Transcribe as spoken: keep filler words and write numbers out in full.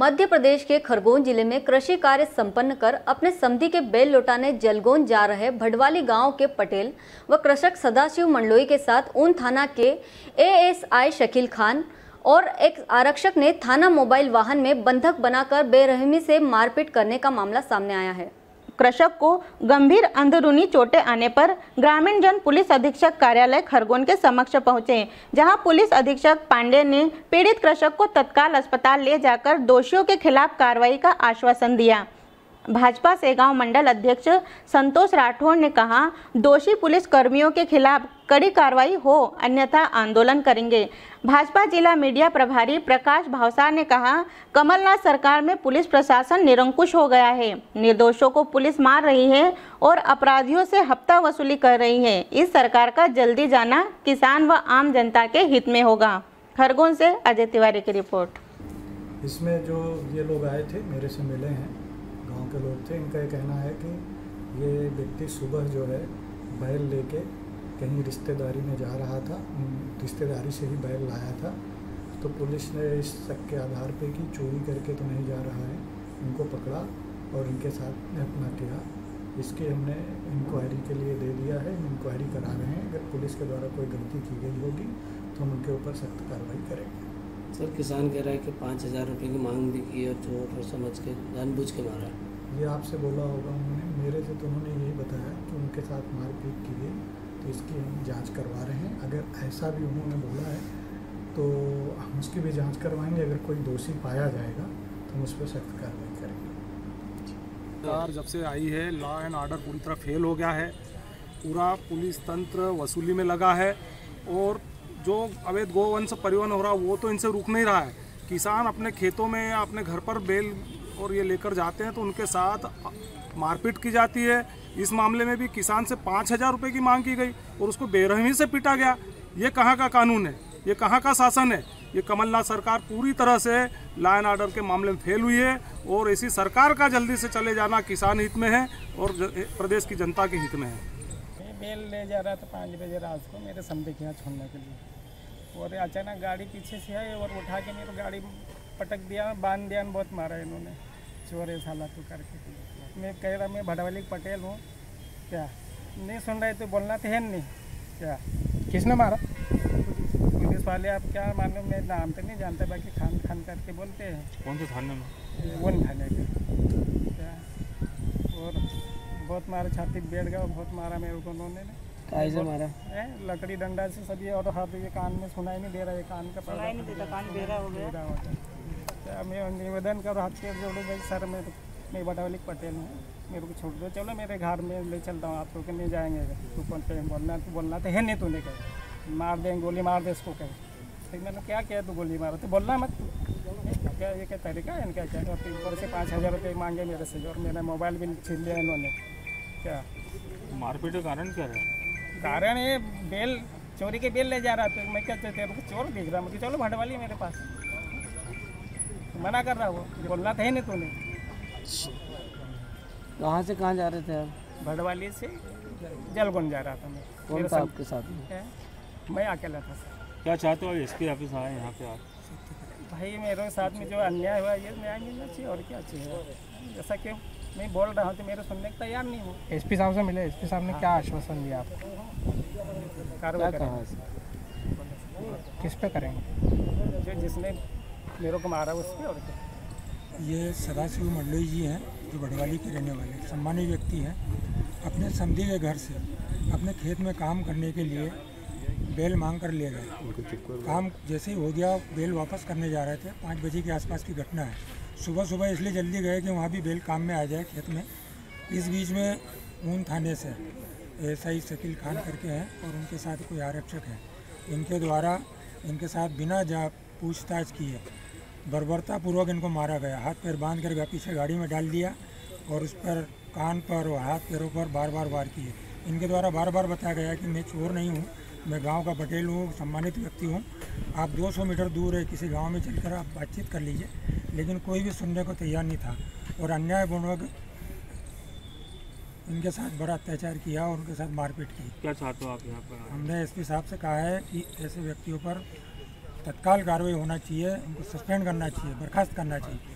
मध्य प्रदेश के खरगोन जिले में कृषि कार्य संपन्न कर अपने समधी के बैल लौटाने जलगोन जा रहे भडवाली गांव के पटेल व कृषक सदाशिव मंडलोई के साथ ऊन थाना के एएसआई शकील खान और एक आरक्षक ने थाना मोबाइल वाहन में बंधक बनाकर बेरहमी से मारपीट करने का मामला सामने आया है। कृषक को गंभीर अंदरूनी चोटें आने पर ग्रामीण जन पुलिस अधीक्षक कार्यालय खरगोन के समक्ष पहुंचे, जहां पुलिस अधीक्षक पांडे ने पीड़ित कृषक को तत्काल अस्पताल ले जाकर दोषियों के खिलाफ कार्रवाई का आश्वासन दिया। भाजपा सेगांव मंडल अध्यक्ष संतोष राठौड़ ने कहा, दोषी पुलिस कर्मियों के खिलाफ कड़ी कार्रवाई हो, अन्यथा आंदोलन करेंगे। भाजपा जिला मीडिया प्रभारी प्रकाश भावसार ने कहा, कमलनाथ सरकार में पुलिस प्रशासन निरंकुश हो गया है, निर्दोषों को पुलिस मार रही है और अपराधियों से हफ्ता वसूली कर रही है। इस सरकार का जल्दी जाना किसान व आम जनता के हित में होगा। खरगोन से अजय तिवारी की रिपोर्ट। इसमें जो ये लोग आए थे, मेरे से मिले हैं, गांव के लोग थे। इनका ये कहना है कि ये व्यक्ति सुबह जो है बैल लेके कहीं रिश्तेदारी में जा रहा था, रिश्तेदारी से ही बैल लाया था। तो पुलिस ने इस शक के आधार पे कि चोरी करके तो नहीं जा रहा है, उनको पकड़ा और इनके साथ घटना किया। इसकी हमने इंक्वायरी के लिए दे दिया है, इंक्वायरी करा रहे हैं। अगर पुलिस के द्वारा कोई गलती की गई होगी तो हम उनके ऊपर सख्त कार्रवाई करेंगे। सर, किसान कह रहा है कि पाँच हज़ार रुपये की मांग भी की है, चोट और समझ के जानबूझ के मारा है। ये आपसे बोला होगा उन्होंने, मेरे से तो उन्होंने यही बताया कि उनके साथ मारपीट की गई, तो इसकी हम जांच करवा रहे हैं। अगर ऐसा भी उन्होंने बोला है तो हम उसकी भी जांच करवाएंगे। अगर कोई दोषी पाया जाएगा तो हम उस पर सख्त कार्रवाई करेंगे। सरकार जब से आई है, लॉ एंड ऑर्डर पूरी तरह फेल हो गया है। पूरा पुलिस तंत्र वसूली में लगा है और जो अवैध गोवंश परिवहन हो रहा वो तो इनसे रुक नहीं रहा है। किसान अपने खेतों में या अपने घर पर बैल और ये लेकर जाते हैं तो उनके साथ मारपीट की जाती है। इस मामले में भी किसान से पाँच हज़ार रुपये की मांग की गई और उसको बेरहमी से पीटा गया। ये कहाँ का कानून है? ये कहाँ का शासन है? ये कमलनाथ सरकार पूरी तरह से लॉ एंड ऑर्डर के मामले में फेल हुई है और ऐसी सरकार का जल्दी से चले जाना किसान हित में है और प्रदेश की जनता के हित में है। बेल ले जा रहा था पाँच बजे रात को मेरे समधी के यहाँ छोड़ने के लिए, और अचानक गाड़ी पीछे से आई और उठा के मेरे गाड़ी पटक दिया, बांध दिया, बहुत मारा इन्होंने, चोर ऐसा हालत तो करके। मैं कह रहा मैं भडवाली पटेल हूँ, क्या नहीं सुन रहे तो बोलना तो है नहीं क्या? किसने मारा? पुलिस वाले। आप क्या मालूम, मैं नाम तो नहीं जानता, बाकी खान खान करके बोलते हैं। कौन से थाने में? वन थाने के क्या। और बहुत मारा, छाती बैठ गया, बहुत मारा मेरे को उन्होंने। कैसे मारा? है लकड़ी डंडा से सभी, और हाथ ये कान में सुनाई नहीं दे रहा, ये कान का सुनाई नहीं देता, कान बेरा हो गया। मैं निवेदन कर हाथ पे जोड़ूँ भाई, सर मैं मैं भडवाली पटेल हूँ, मेरे को छोड़ दो, चलो मेरे घर में ले चलता हूँ, आप लोग नहीं जाएंगे। तू कौन पे बोलना तो बोलना तो है नहीं, तूने कहे मार देंगे, गोली मार दे इसको कहे। तो मैंने क्या किया, तू गोली मारो तो बोलना मत। क्या ये क्या तरीका है इनका? क्या ऊपर से पाँच हज़ार रुपये मांगे मेरे से और मेरा मोबाइल भी छीन लिया इन्होंने। क्या मारपीट का कारण क्या है? कारण ये बेल चोरी के बेल ले जा रहा था। मैं क्या तेरे को चोर दिख रहा, मुझे चलो भडवाली मेरे पास, मना कर रहा वो, बोलना था ही नहीं तूने। कहाँ से कहाँ जा रहे थे आप? भडवाली से जलगोन जा रहा था मैं। कौन था आपके साथ में? मैं अकेला था सर। क्या चाहते हो एसपी ऑफिस आए यहाँ पे आप? भाई मेरे साथ में जो अन्याय हुआ ये न्याय मिलना चाहिए, और क्या चाहिए? जैसा क्यों मैं बोल रहा हूँ तो मेरे सुनने को तैयार नहीं हूँ। एसपी साहब से मिले, एसपी साहब ने क्या आश्वासन दिया आपको? कार्रवाई करेंगे। किस पे करेंगे? जो जिसने मेरे को मारा उस पर। और क्या? ये सदाशिव मंडलोई जी हैं, जो भडवाली के रहने वाले सम्मानित व्यक्ति हैं। अपने समधी के घर से अपने खेत में काम करने के लिए बेल मांग कर ले गए। काम जैसे ही हो गया, बेल वापस करने जा रहे थे। पाँच बजे के आसपास की घटना है। सुबह सुबह इसलिए जल्दी गए कि वहाँ भी बेल काम में आ जाए खेत में। इस बीच में ऊन थाने से एएसआई शकील खान करके हैं और उनके साथ कोई आरक्षक है। इनके द्वारा इनके साथ बिना जा पूछताछ किए बर्बरतापूर्वक इनको मारा गया। हाथ पैर बांध कर पीछे गाड़ी में डाल दिया और उस पर कान पर और हाथ पैरों पर बार बार वार किए। इनके द्वारा बार बार बताया गया कि मैं चोर नहीं हूँ, मैं गांव का पटेल हूँ, सम्मानित व्यक्ति हूँ, आप दो सौ मीटर दूर है किसी गांव में चलकर आप बातचीत कर लीजिए। लेकिन कोई भी सुनने को तैयार नहीं था और अन्यायपूर्वक इनके साथ बड़ा अत्याचार किया और उनके साथ मारपीट की। क्या चाहते हो आप यहाँ पर? हमने एसपी साहब से कहा है कि ऐसे व्यक्तियों पर तत्काल कार्रवाई होना चाहिए, उनको सस्पेंड करना चाहिए, बर्खास्त करना चाहिए।